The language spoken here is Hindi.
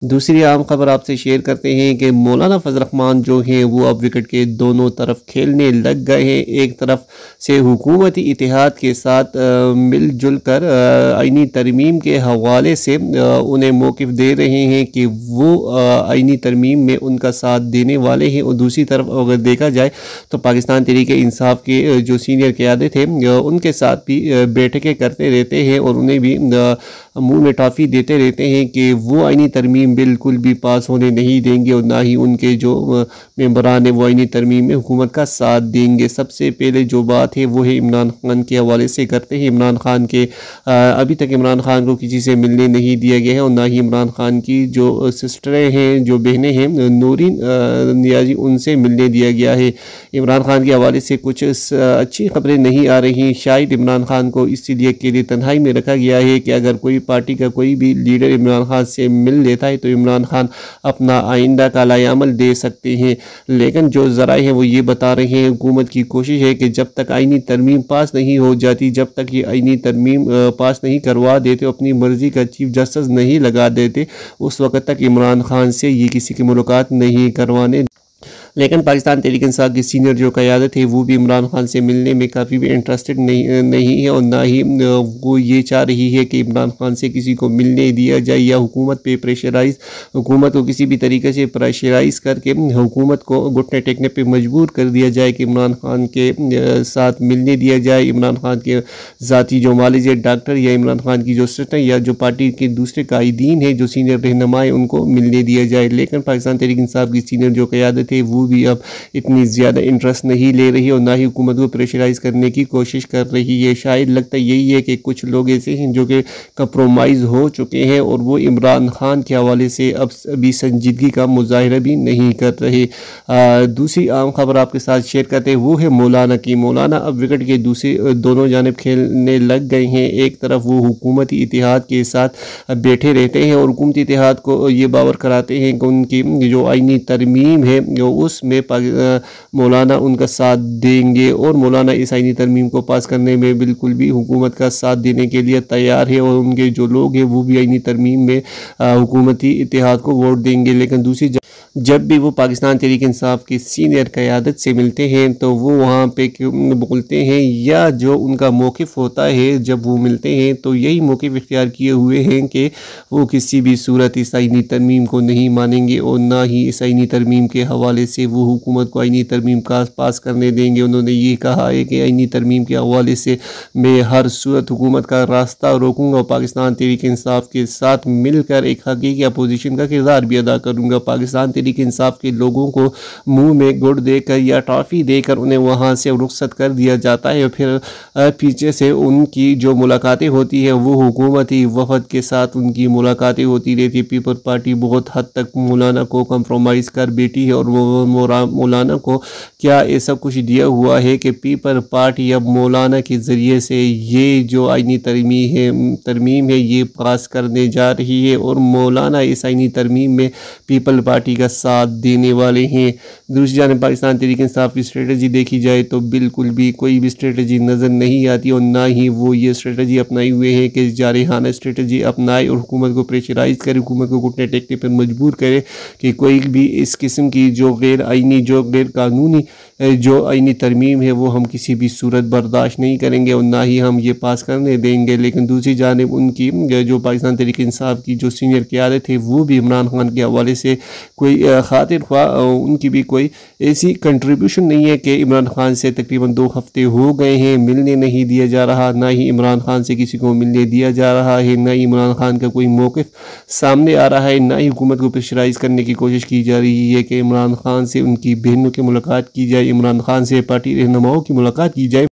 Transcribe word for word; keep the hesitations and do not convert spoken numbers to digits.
दूसरी अहम खबर आपसे शेयर करते हैं कि मौलाना फजल रहमान जो हैं वो अब विकेट के दोनों तरफ खेलने लग गए हैं। एक तरफ से हुकूमती इतिहाद के साथ मिलजुल कर आइनी तरमीम के हवाले से आ, उन्हें मौक़िफ़ दे रहे हैं कि वो आइनी तरमीम में उनका साथ देने वाले हैं। और दूसरी तरफ अगर देखा जाए तो पाकिस्तान तहरीक इंसाफ के जो सीनियर क़यादत थे उनके साथ भी बैठकें करते रहते हैं और उन्हें भी मुँह में टॉफ़ी देते रहते हैं कि वो आइनी तरमीम बिल्कुल भी पास होने नहीं देंगे और ना ही उनके जो मेंबरान हैं वो आइनी तरमीम में हुकूमत का साथ देंगे। सबसे पहले जो बात है वो है इमरान खान के हवाले से करते हैं। इमरान खान के अभी तक इमरान खान को किसी से मिलने नहीं दिया गया है और ना ही इमरान खान की जो सिस्टरें हैं, जो बहनें हैं, नूरीन नियाजी, उनसे मिलने दिया गया है। इमरान खान के हवाले से कुछ अच्छी खबरें नहीं आ रही। शायद इमरान खान को इसीलिए अकेले तन्हाई में रखा गया है कि अगर कोई पार्टी का कोई भी लीडर इमरान खान से मिल लेता है तो इमरान खान अपना आइंदा का लायामल दे सकते हैं। लेकिन जो ज़राए हैं वो ये बता रहे हैं हुकूमत की कोशिश है कि जब तक आइनी तरमीम पास नहीं हो जाती, जब तक ये आइनी तरमीम पास नहीं करवा देते, अपनी मर्ज़ी का चीफ जस्टिस नहीं लगा देते, उस वक़्त तक इमरान खान से ये किसी की मुलाकात नहीं करवाने। लेकिन पाकिस्तान तहरीक इंसाफ की सीनियर जो क़यादत है वो भी इमरान खान से मिलने में काफ़ी भी इंटरेस्टेड नहीं नहीं है और ना ही वो ये चाह रही है कि इमरान खान से किसी को मिलने दिया जाए या हुकूमत पे प्रेशराइज हुकूमत को किसी भी तरीके से प्रेशराइज करके हुकूमत को घुटने टेकने पे मजबूर कर दिया जाए कि इमरान खान के साथ मिलने दिया जाए। इमरान खान के ज़ाती जो मालिज डॉक्टर या इमरान खान की जो सिस्टर या जो पार्टी के दूसरे कायदीन है, जो सीनियर रहनुमा है, उनको मिलने दिया जाए। लेकिन पाकिस्तान तहरीक इंसाफ की सीनियर जो क़यादत है वो भी अब इतनी ज़्यादा इंटरेस्ट नहीं ले रही और ना ही हुकूमत को प्रेशराइज करने की कोशिश कर रही है। शायद लगता यही है कि कुछ लोग ऐसे हैं जो कि कंप्रोमाइज़ हो चुके हैं और वो इमरान खान के हवाले से अब अभी संजीदगी का मुजाहिरा भी नहीं कर रहे। आ, दूसरी आम खबर आपके साथ शेयर करते हैं वो है मौलाना की। मौलाना अब विकेट के दूसरी दोनों जानिब खेलने लग गए हैं। एक तरफ वो हुकूमती इतिहाद के साथ बैठे रहते हैं और हुकूमती इतिहाद को ये बावर कराते हैं कि उनकी जो आइनी तरमीम है जो उसमें मौलाना उनका साथ देंगे और मौलाना इस आइनी तरमीम को पास करने में बिल्कुल भी हुकूमत का साथ देने के लिए तैयार है और उनके जो लोग हैं वो भी आइनी तरमीम में हुकूमती इतिहाद को वोट देंगे। लेकिन दूसरी जब भी वो पाकिस्तान तहरीक इंसाफ की सीनियर क़यादत से मिलते हैं तो वो वहाँ पे बोलते हैं या जो उनका मौक़िफ़ होता है जब वो मिलते हैं तो यही मौक़िफ़ इख्तियार किए हुए हैं कि वो किसी भी सूरत इस आइनी तरमीम को नहीं मानेंगे और ना ही इस आइनी तरमीम के हवाले से वो हुकूमत को आइनी तरमीम का पास करने देंगे। उन्होंने ये कहा है कि आइनी तरमीम के हवाले से मैं हर सूरत हुकूमत का रास्ता रोकूँगा और पाकिस्तान तहरीक इंसाफ के साथ मिलकर एक हकीकी अपोजिशन का किरदार भी अदा करूँगा। पाकिस्तान तहरीक इंसाफ के लोगों को मुंह में गुड़ देकर या टॉफ़ी देकर उन्हें वहाँ से रुखसत कर दिया जाता है और फिर पीछे से उनकी जो मुलाकातें होती है वो हुकूमती वफद के साथ उनकी मुलाकातें होती रहती है। पीपल पार्टी बहुत हद तक मौलाना को कंप्रोमाइज़ कर बैठी है और वो मौलाना को क्या ऐसा कुछ दिया हुआ है कि पीपल पार्टी अब मौलाना के ज़रिए से ये जो आइनी तरमीम है तरमीम है ये पास करने जा रही है और मौलाना इस आइनी तरमीम में पीपल पार्टी का साथ देने वाले हैं। दूसरी जानिब पाकिस्तान तहरीक इंसाफ की स्ट्रेटजी देखी जाए तो बिल्कुल भी कोई भी स्ट्रेटजी नज़र नहीं आती और ना ही वो ये स्ट्रेटजी अपनाए हुए हैं कि जारहाना स्ट्रेटजी अपनाए और हुकूमत को प्रेशराइज करे, हुकूमत को घुटने टेकने पर मजबूर करे कि कोई भी इस किस्म की जो गैर आइनी जो गैर कानूनी जो आइनी तरमीम है वो हम किसी भी सूरत बर्दाश्त नहीं करेंगे और ना ही हम ये पास करने देंगे। लेकिन दूसरी जानिब उनकी जो पाकिस्तान तहरीक इंसाफ की जो सीनियर क़यादत है वो भी इमरान खान के हवाले से कोई खातिर ख्वाह उनकी भी कोई ऐसी कंट्रीब्यूशन नहीं है कि इमरान खान से तकरीबन दो हफ्ते हो गए हैं मिलने नहीं दिया जा रहा, ना ही इमरान खान से किसी को मिलने दिया जा रहा है, ना ही इमरान खान का कोई मौक़िफ़ सामने आ रहा है, ना ही हुकूमत को प्रेशराइज़ करने की कोशिश की जा रही है कि इमरान खान से उनकी बहनों की मुलाकात की जाए, इमरान खान से पार्टी रहनुमाओं की मुलाकात की जाए।